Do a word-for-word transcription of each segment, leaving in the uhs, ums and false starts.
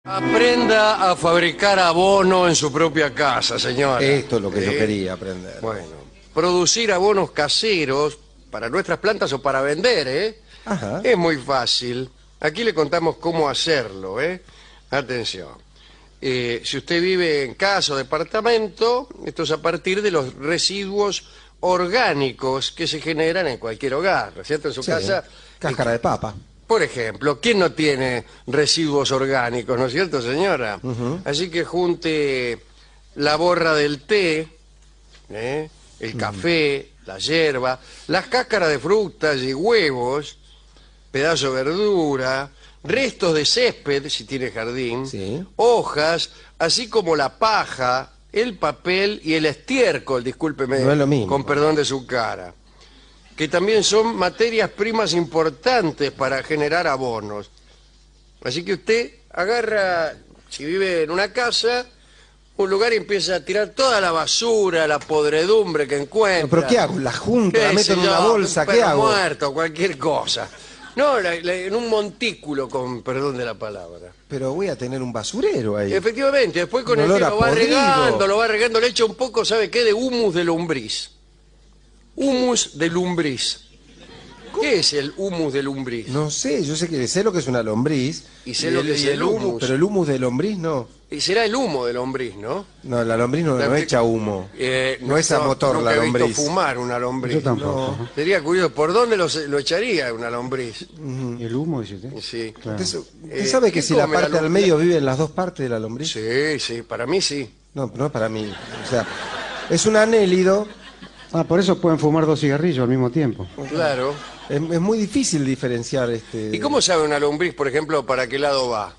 Aprenda a fabricar abono en su propia casa, señora. Esto es lo que yo ¿Eh? quería aprender. Bueno, producir abonos caseros para nuestras plantas o para vender, ¿eh? Ajá. Es muy fácil. Aquí le contamos cómo hacerlo, ¿eh? Atención. Eh, si usted vive en casa o departamento, esto es a partir de los residuos orgánicos que se generan en cualquier hogar, ¿no es cierto? En su Sí, casa. Cáscara de papa. Por ejemplo, ¿quién no tiene residuos orgánicos, no es cierto, señora? Ujú. Así que junte la borra del té, ¿eh? el café, la hierba, las cáscaras de frutas y huevos, pedazo de verdura, restos de césped, si tiene jardín, Sí. hojas, así como la paja, el papel y el estiércol, discúlpeme, No es lo mismo. con perdón de su cara, que también son materias primas importantes para generar abonos. Así que usted agarra, si vive en una casa, un lugar y empieza a tirar toda la basura, la podredumbre que encuentra. ¿Pero qué hago? ¿La junto? ¿La ¿Qué meto sé en una yo? bolsa? Un ¿Qué perro hago? muerto, cualquier cosa. No, la- la- en un montículo, con perdón de la palabra. Pero voy a tener un basurero ahí. Efectivamente, después con Un el olor tiempo a lo va podrido. regando, lo va regando, le echa un poco, ¿sabe qué? De humus de lombriz. Humus de lombriz. ¿Qué es el humus de lombriz? No sé, yo sé que sé lo que es una lombriz. Y sé lo que es el humus. humus. Pero el humus de lombriz no. Y será el humo de lombriz, ¿no? No, la lombriz no, La no que- echa humo. Eh, no es a motor nunca la he visto lombriz. fumar una lombriz. Yo tampoco. No. Sería curioso, ¿por dónde lo, lo echaría una lombriz? ¿Y el humo, dice usted? Sí. Claro. ¿Usted, usted Eh, sabe ¿qué que si la come la parte al lombriz? medio vive en las dos partes de la lombriz? Sí, sí, para mí sí. No, no para mí. O sea, es un anélido. Ah, por eso pueden fumar dos cigarrillos al mismo tiempo. Claro. Es, es muy difícil diferenciar este. ¿Y cómo sabe una lombriz, por ejemplo, para qué lado va?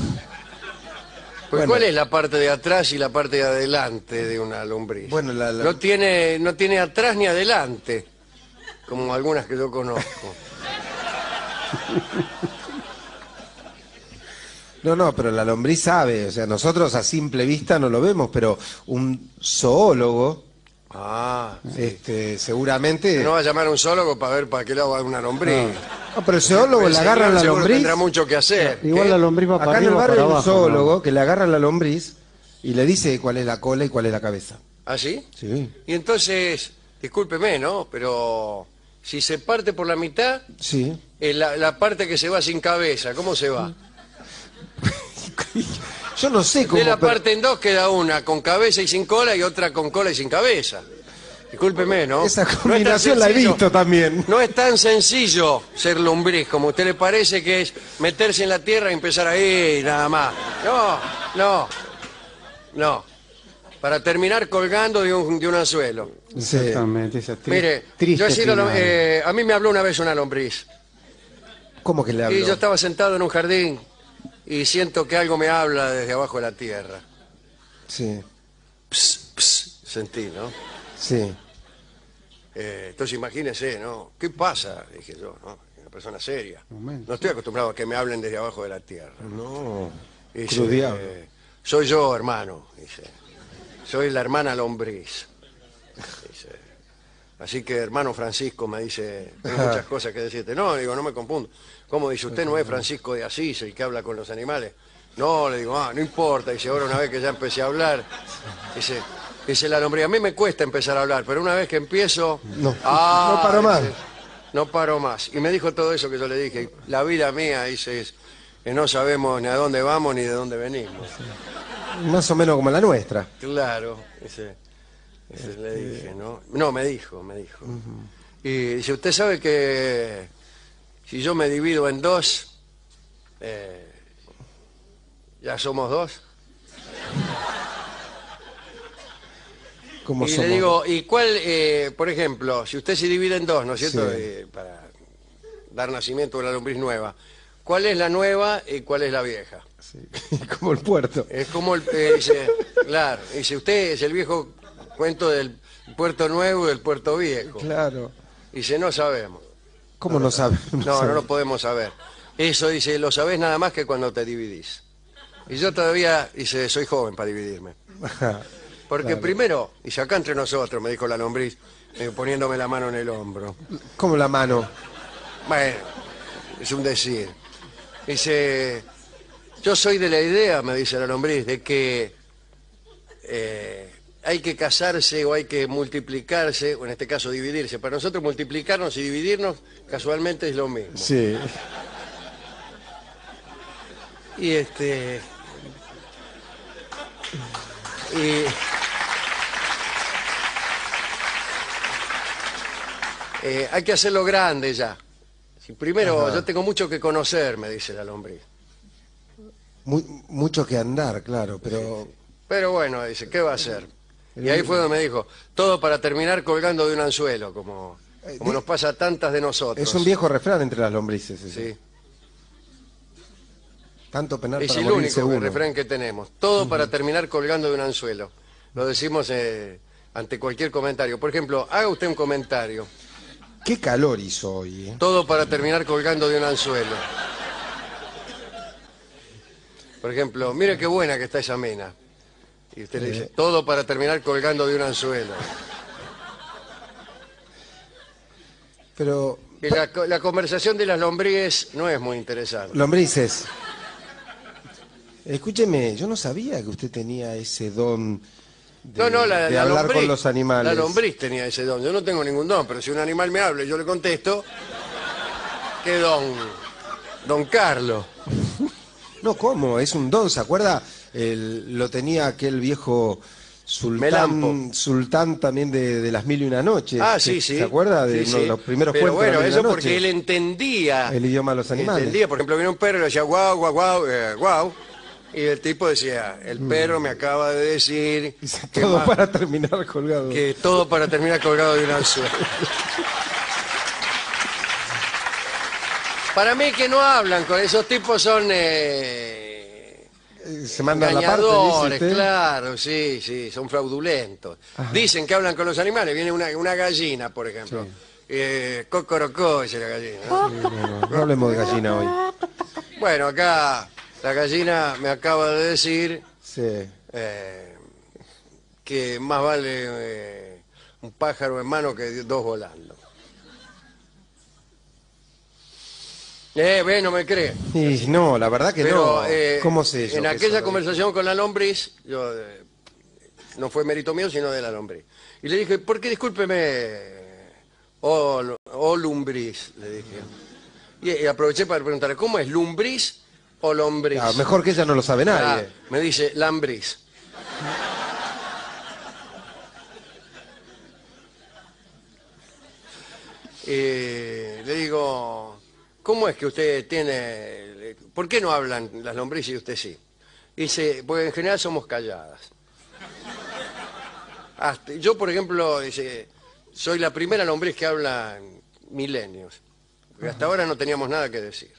Pues, Bueno. ¿cuál es la parte de atrás y la parte de adelante de una lombriz? Bueno, la- la- No tiene, no tiene atrás ni adelante, como algunas que yo conozco. No, no, pero la lombriz sabe. O sea, nosotros a simple vista no lo vemos, pero un zoólogo, Ah, este, seguramente. no va a llamar a un zoólogo para ver para qué lado va una lombriz. No, pero el zoólogo El le señor agarran la seguro lombriz. tendrá mucho que hacer. Igual ¿Qué? la lombriz va para Acá en el arriba o barrio para hay un abajo. zoólogo ¿no? que le agarra la lombriz y le dice cuál es la cola y cuál es la cabeza. ¿Ah, sí? Sí. Y entonces, discúlpeme, ¿no? Pero si se parte por la mitad, Sí. eh, la, la parte que se va sin cabeza, ¿cómo se va? Yo no sé cómo. De la pero- parte en dos queda una con cabeza y sin cola y otra con cola y sin cabeza. Discúlpeme, ¿no? Esa No es tan combinación la he sencillo. visto también. No es tan sencillo ser lombriz como a usted le parece que es meterse en la tierra y empezar ahí nada más. No, no, no. Para terminar colgando de un, de un anzuelo. Sí. Exactamente, esa tri- Mire, triste yo he sido, final. eh, a mí me habló una vez una lombriz. ¿Cómo que le hablo? Y yo estaba sentado en un jardín y siento que algo me habla desde abajo de la tierra. Sí, Ps, ps, sentí, ¿no? sí. Eh, entonces imagínese, ¿no? ¿Qué pasa? Dije yo, ¿no? Una persona seria. Momento. No estoy acostumbrado a que me hablen desde abajo de la tierra. No. Dice, Cruz diablo. eh, soy yo, hermano, dice. Soy la hermana lombriz. Dice. Así que, hermano Francisco, me dice, tengo muchas cosas que decirte. No, digo, no me confundo. ¿Cómo dice? ¿Usted no es Francisco de Asís, el que habla con los animales? No, le digo, ah, no importa. Dice, ahora una vez que ya empecé a hablar, dice, dice la lombriz, a mí me cuesta empezar a hablar, pero una vez que empiezo... No, ah, no paro más. dice, no paro más. Y me dijo todo eso que yo le dije. La vida mía, dice, es que no sabemos ni a dónde vamos ni de dónde venimos. Más o menos como la nuestra. Claro, ese, ese le dije, ¿no? No, me dijo, me dijo. Y dice, usted sabe que si yo me divido en dos, eh, ya somos dos. Como Y somos. le digo, ¿y cuál, eh, por ejemplo, si usted se divide en dos, ¿no es cierto? Sí. Eh, para dar nacimiento a una lombriz nueva, ¿cuál es la nueva y cuál es la vieja? Sí. Como el puerto. Es como el, eh, dice, claro, dice, usted es el viejo cuento del puerto nuevo y del puerto viejo. Claro. Dice, no sabemos. ¿Cómo no sabe? No, no lo podemos saber. Eso, dice, lo sabés nada más que cuando te dividís. Y yo todavía, dice, soy joven para dividirme. Porque Claro. primero, dice, acá entre nosotros, me dijo la lombriz, eh, poniéndome la mano en el hombro. Como la mano. Bueno, es un decir. Dice, Yo soy de la idea, me dice la lombriz, de que eh, hay que casarse o hay que multiplicarse, o en este caso dividirse. Para nosotros multiplicarnos y dividirnos casualmente es lo mismo. Sí. Y este... Y... Eh, hay que hacerlo grande ya. Si primero, Ajá. yo tengo mucho que conocer, me dice la lombriz. Mu- mucho que andar, claro, pero... Pero bueno, dice, ¿qué va a hacer? Y ahí fue donde me dijo, todo para terminar colgando de un anzuelo, como, como nos pasa a tantas de nosotros. Es un viejo refrán entre las lombrices. ese. Sí. Tanto penar Es para el morirse único uno. refrán que tenemos. Todo para terminar colgando de un anzuelo. Lo decimos eh, ante cualquier comentario. Por ejemplo, haga usted un comentario. Qué calor hizo hoy, ¿eh? Todo para terminar colgando de un anzuelo. Por ejemplo, mire qué buena que está esa mena. Y usted le dice, todo para terminar colgando de un anzuelo. Pero... Y la, co- la conversación de las lombrices no es muy interesante. Lombrices, escúcheme, yo no sabía que usted tenía ese don de, No, no, la, de la hablar lombriz, con los animales. la lombriz tenía ese don. Yo no tengo ningún don, pero si un animal me habla y yo le contesto, ¿qué don? Don Carlos. No, ¿cómo? Es un don, ¿se acuerda? El- lo tenía aquel viejo sultán, Melampo. sultán también de, de las mil y una noches. Ah, ¿Se- sí, sí. ¿Se acuerda de Sí, uno de sí. los primeros Pero cuentos de bueno, las mil y eso una porque noches? él entendía. El idioma de los animales. Entendía, por ejemplo, viene un perro y le decía guau, guau, guau, eh, guau. Y el tipo decía, el perro me acaba de decir Dice, que, todo ma- para terminar colgado. que todo para terminar colgado de un anzuelo. Para mí que no hablan con esos tipos son eh, Se mandan la parte, engañadores, dice usted. claro, sí, sí, son fraudulentos. Dicen que hablan con los animales, viene una, una gallina, por ejemplo. Eh, cocorocó, dice la gallina. No, no, no hablemos de gallina hoy. Bueno, acá la gallina me acaba de decir Sí. eh, que más vale eh, un pájaro en mano que dos volando. Eh, ve, no me cree. Y no, la verdad que Pero no. eh, ¿Cómo sé yo? en que aquella eso lo conversación con la lombriz, yo, eh, no fue mérito mío, sino de la lombriz. Y le dije, ¿por qué discúlpeme, oh, lo- oh lumbriz? Le dije. Y, y aproveché para preguntarle, ¿cómo es, lumbriz o lombriz? Ah, mejor que ella no lo sabe Ah, nadie. me dice, lambriz. Y le digo, ¿cómo es que usted tiene... ¿Por qué no hablan las lombrices y usted sí? Dice, porque en general somos calladas. Hasta- yo, por ejemplo, dice, soy la primera lombriz que habla en milenios. Porque hasta ahora no teníamos nada que decir.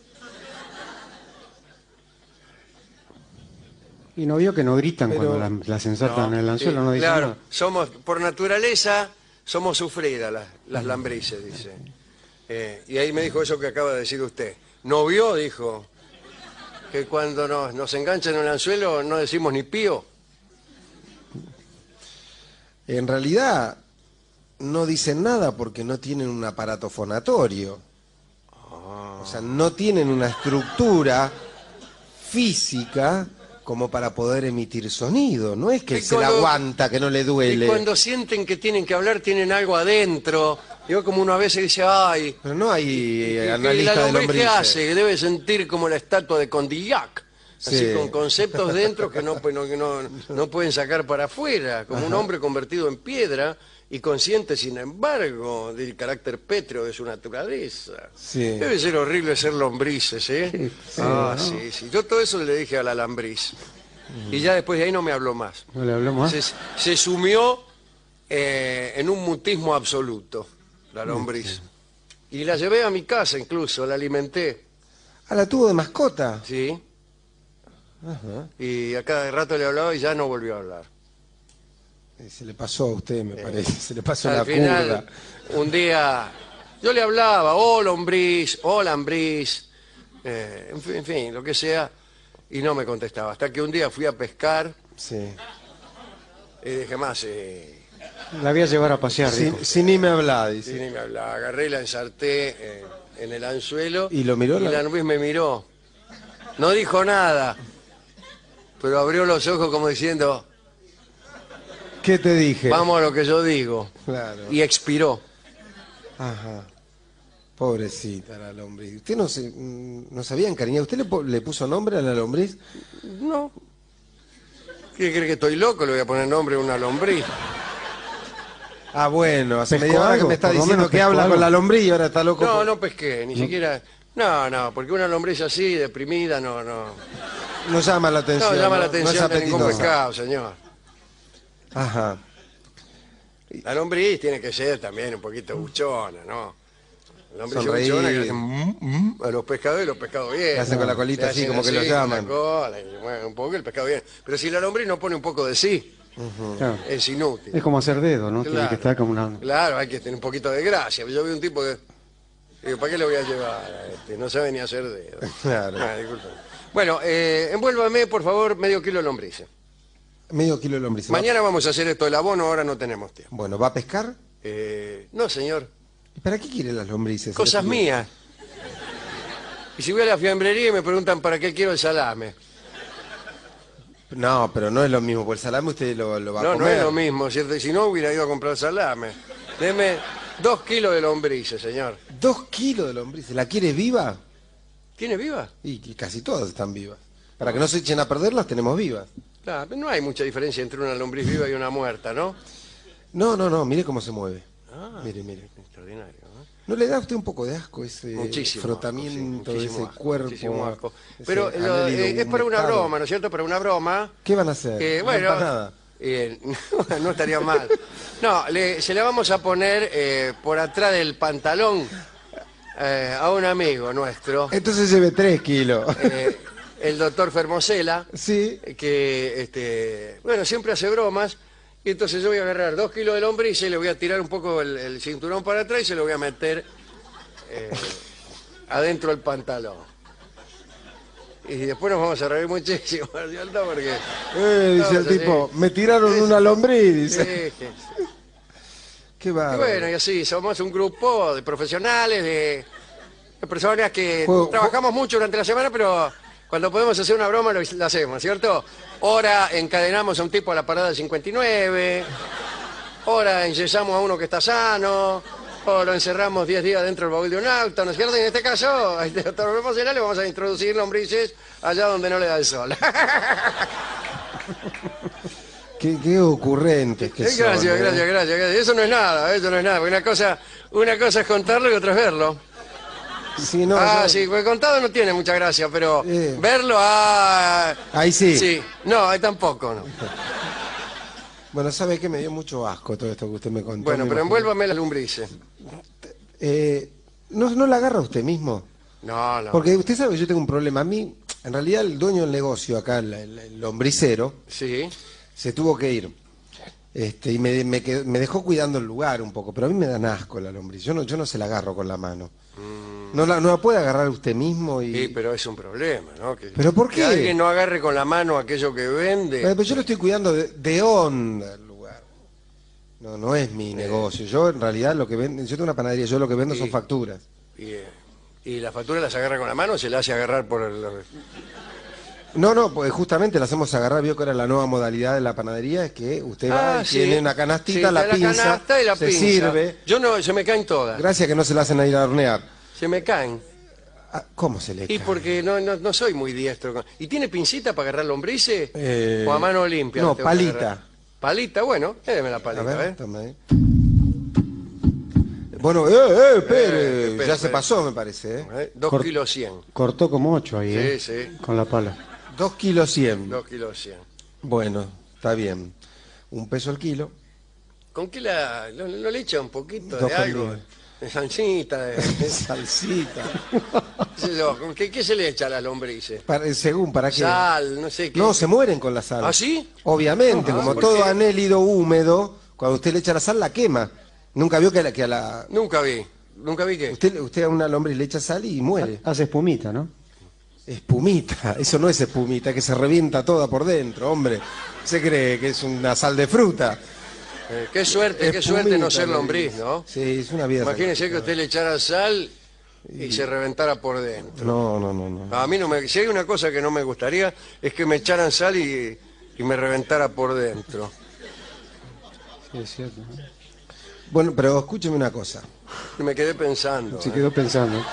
Y no vio que no gritan Pero- cuando las, las ensartan en el anzuelo, Sí, no dicen claro, nada. somos, por naturaleza, somos sufridas las, las lambrices, dice. Eh, y ahí me dijo eso que acaba de decir usted. ¿No vio? Dijo, que cuando nos, nos enganchan en el anzuelo no decimos ni pío. En realidad no dicen nada porque no tienen un aparato fonatorio. O sea, no tienen una estructura física como para poder emitir sonido. No es que Y se la cuando- aguanta, que no le duele. Y cuando sienten que tienen que hablar, tienen algo adentro. Yo como uno a veces dice, ay, Pero no hay ¿y eh, la analista de lombriz qué lombrices. hace? Que debe sentir como la estatua de Condillac. Así Sí. con conceptos dentro que no, pues, no, que no, no pueden sacar para afuera, como un hombre convertido en piedra y consciente, sin embargo, del carácter pétreo de su naturaleza. Sí. Debe ser horrible ser lombrices, ¿eh? ah, sí, sí. Yo todo eso le dije a la lombriz. Y ya después de ahí no me habló más. ¿No le habló más? Se, se sumió eh, en un mutismo absoluto, la lombriz. Y la llevé a mi casa incluso, la alimenté, Ah, la tuvo de mascota. ¿sí? Ajá. Y a cada rato le hablaba y ya no volvió a hablar. Eh, Se le pasó a usted, me parece. Se le pasó Al la final, curva. un día, yo le hablaba, oh lombriz, oh lambriz, eh, en, fin, en fin, lo que sea, y no me contestaba. Hasta que un día fui a pescar Sí. y dije, más, eh, La voy a llevar a pasear, Si, dijo. si ni me habla, sí, dice. ni me hablaba. Agarré y la ensarté eh, en el anzuelo ¿Y lo miró y la- la lombriz me miró. No dijo nada, pero abrió los ojos como diciendo, ¿Qué te dije? vamos a lo que yo digo. Claro. Y expiró. Ajá. Pobrecita la lombriz. ¿Usted no se, mm, no sabía encariñar? ¿Usted le, po- le puso nombre a la lombriz? No. ¿Qué cree que estoy loco? Le voy a poner nombre a una lombriz. Ah, bueno, hace ¿Pescó media hora que algo? me está Por lo diciendo menos que pescó habla algo. con la lombriz y ahora está loco. No, por- no pesqué, ni siquiera... No, no, porque una lombriz así, deprimida, no, no... No llama la atención. No llama la no es atención de ningún apetitosa. pescado, señor. Ajá. La lombriz tiene que ser también un poquito buchona, ¿no? La lombriz Sonreír. buchona que le hacen mm, mm, a los pescados y los pescados bien. Le hacen con la colita Le así, hacen como que lo así, con llaman. la cola, y mueven un poco y el pescado bien. Pero si la lombriz no pone un poco de sí, Claro. es inútil. Es como hacer dedo, ¿no? Tiene Claro. que estar como una... Claro, hay que tener un poquito de gracia. Yo vi un tipo que... Digo, ¿para qué le voy a llevar a este? No sabe ni hacer dedo. Claro. Ah, disculpe. Bueno, eh, envuélvame, por favor, medio kilo de lombrices. Medio kilo de lombriz. Mañana vamos a hacer esto del abono, ahora no tenemos tiempo. Bueno, ¿va a pescar? Eh, no, señor. ¿Y para qué quiere las lombrices? Cosas mías. Y si voy a la fiambrería y me preguntan para qué quiero el salame. No, pero no es lo mismo, porque el salame usted lo, lo va a No, no comer. es lo mismo, ¿cierto? Y si no, hubiera ido a comprar salame. Deme dos kilos de lombrices, señor. Dos kilos de lombrices. ¿La quiere viva? ¿Tiene viva? Y, y casi todas están vivas. Para que no se echen a perder, las tenemos vivas. Claro, pero no hay mucha diferencia entre una lombriz viva y una muerta, ¿no? No, no, no, mire cómo se mueve. Ah, Mire, mire. extraordinario, ¿no? ¿No le da a usted un poco de asco ese Muchísimo frotamiento asco, sí, de muchísimo ese asco, cuerpo? muchísimo asco. ese Pero lo- anélido eh, es para una humectado? broma, ¿no es cierto? Para una broma. ¿Qué van a hacer? Que, No bueno, para nada. eh, no estaría mal. No, le- se la vamos a poner eh, por atrás del pantalón eh, a un amigo nuestro, Entonces lleve tres kilos. eh, el doctor Fermosela, Sí. que, este, bueno, siempre hace bromas. Y entonces yo voy a agarrar dos kilos de lombriz y le voy a tirar un poco el, el cinturón para atrás y se lo voy a meter eh, adentro del pantalón. Y después nos vamos a reír muchísimo, ¿no es cierto? Porque... Eh, dice No, el sí. tipo, me tiraron una lombriz, dice. Sí, sí. Qué Y bárbaro. bueno, y así, somos un grupo de profesionales, de, de personas que Juego- trabajamos mucho durante la semana, pero cuando podemos hacer una broma lo, lo hacemos, ¿cierto? Ahora encadenamos a un tipo a la parada del cincuenta y nueve, ahora enyesamos a uno que está sano, o lo encerramos diez días dentro del baúl de un auto, ¿no es cierto? Y en este caso, a este doctor Fermosela le vamos a introducir lombrices allá donde no le da el sol. Qué, qué ocurrentes que Eh, son. gracias, ¿eh? gracias, gracias, gracias. Eso no es nada, eso no es nada. Porque una cosa, una cosa es contarlo y otra es verlo. Sí, no, ah, yo- sí, porque contado no tiene mucha gracia, pero Eh. verlo, ah... Ahí sí. Sí, no, ahí tampoco, no. Bueno, ¿sabe qué? Me dio mucho asco todo esto que usted me contó. Bueno, me pero imagino. envuélvame las lombrices. Eh, ¿no, ¿No la agarra usted mismo? No, no. Porque usted sabe que yo tengo un problema. A mí, en realidad, el dueño del negocio acá, el, el- el lombricero, Sí. se tuvo que ir. Este, y me, me quedó- me dejó cuidando el lugar un poco, pero a mí me dan asco la lombriz. Yo no, yo no se la agarro con la mano. No la, no la puede agarrar usted mismo y... Sí, pero es un problema, ¿no? Que, ¿Pero por Que qué? alguien no agarre con la mano aquello que vende. Eh, pero yo lo estoy cuidando de, de onda el lugar. No, no es mi negocio. Yo en realidad lo que vendo, yo tengo una panadería, yo lo que vendo son Sí. facturas. Y, eh, ¿Y la factura las agarra con la mano o se la hace agarrar por el...? No, no, pues justamente la hacemos agarrar, vio que era la nueva modalidad de la panadería, es que usted va Ah, y sí. tiene una canastita, Sí, la está pinza, canasta y la se pinza. sirve. Yo no, se me caen todas. Gracias que no se la hacen a ir a hornear. Se me caen. Ah, ¿cómo se le Y cae? porque no, no, no soy muy diestro. con- ¿Y tiene pincita para agarrar lombrices? Eh, ¿O a mano limpia? no, la tengo que palita. agarrar? Palita, bueno, déme la A palita, ver, ¿eh? toma ahí. Bueno, eh, eh, espere, Eh, espere, ya se espere. pasó, me parece, ¿eh? ¿Eh? Dos Cor- kilos cien. Cortó como ocho ahí, ¿eh? Sí, sí. Con la pala. Dos kilos cien. Dos kilos cien. Bueno, está bien. Un peso el kilo. ¿Con qué la...? ¿No, no le echa un poquito Dos de algo? con diez. De salsita, de... de- Salsita. qué sé yo, ¿con qué, qué se le echa a las lombrices? Para- según, ¿para qué? Sal, no sé qué. No, se mueren con la sal. ¿Ah, sí? Obviamente, Ah, como ¿por todo qué? anélido húmedo, cuando usted le echa la sal, la quema. Nunca vio que a la... Que a la Nunca vi. Nunca vi que... usted, usted a una lombriz le echa sal y muere. Hace espumita, ¿no? Espumita, eso no es espumita, que se revienta toda por dentro, hombre. Se cree que es una sal de fruta. Eh, qué suerte, qué Espumita, suerte no ser le lombriz, dice. ¿no? Sí, es una vida. Imagínese que usted le echara sal y se reventara por dentro. No, no, no, no. A mí no me... Si hay una cosa que no me gustaría es que me echaran sal y, y me reventara por dentro. Sí, es cierto. Bueno, pero escúcheme una cosa. Y me quedé pensando. Se ¿eh? quedó pensando.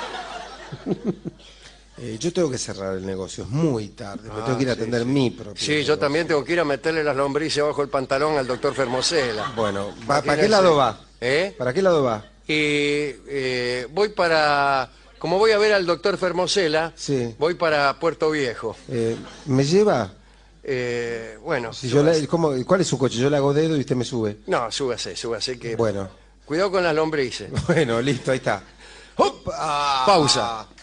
Eh, yo tengo que cerrar el negocio, es muy tarde, porque Ah, tengo que ir a sí, atender sí. mi propio Sí, yo negocio. también tengo que ir a meterle las lombrices bajo el pantalón al doctor Fermosela. Bueno, ¿pa- ¿para Imagínese. qué lado va? ¿Eh? ¿Para qué lado va? Y eh, voy para... Como voy a ver al doctor Fermosela, Sí. voy para Puerto Viejo. Eh, ¿Me lleva? Eh, bueno, Si yo súbase. le- ¿cómo- ¿Cuál es su coche? Yo le hago dedo y usted me sube. No, súbase, súbase que... Bueno, Cuidado con las lombrices. bueno, listo, ahí está. ¡Hop! Ah. Pausa.